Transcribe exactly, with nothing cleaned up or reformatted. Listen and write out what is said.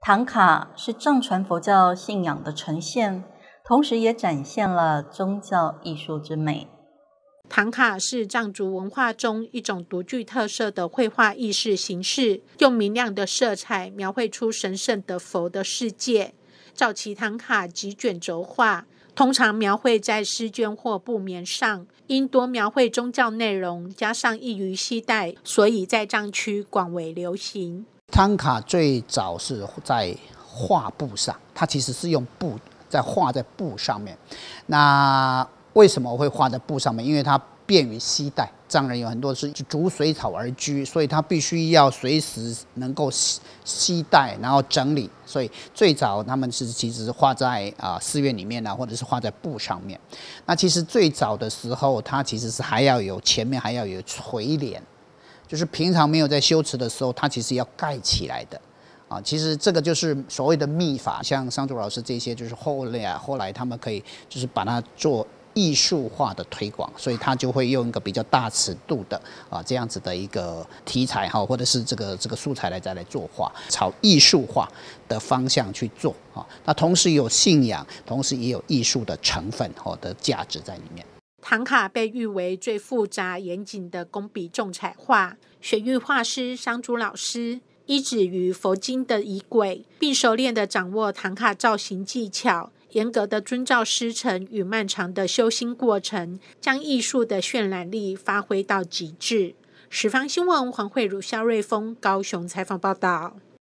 唐卡是藏传佛教信仰的呈现，同时也展现了宗教艺术之美。 唐卡是藏族文化中一种独具特色的绘画艺术形式，用明亮的色彩描绘出神圣的佛的世界。早期唐卡及卷轴画，通常描绘在丝绢或布棉上，因多描绘宗教内容，加上易于携带，所以在藏区广为流行。 唐卡最早是在画布上，它其实是用布在画在布上面。那为什么会画在布上面？因为它便于携带。藏人有很多是逐水草而居，所以他必须要随时能够携带，然后整理。所以最早他们是其实是画在啊、呃、寺院里面啊，或者是画在布上面。那其实最早的时候，它其实是还要有前面还要有垂帘。就是平常没有在修持的时候，它其实要盖起来的，啊，其实这个就是所谓的秘法。像桑竹老师这些，就是后来啊，后来他们可以就是把它做艺术化的推广，所以他就会用一个比较大尺度的啊这样子的一个题材哈，或者是这个这个素材来再来作画，朝艺术化的方向去做啊。那同时有信仰，同时也有艺术的成分和的价值在里面。 唐卡被誉为最复杂严谨的工笔重彩画，雪域画师桑竹老师依止于佛经的仪轨，并熟练地掌握唐卡造型技巧，严格的遵照师承与漫长的修心过程，将艺术的渲染力发挥到极致。十方新闻黄慧茹、肖瑞峰高雄采访报道。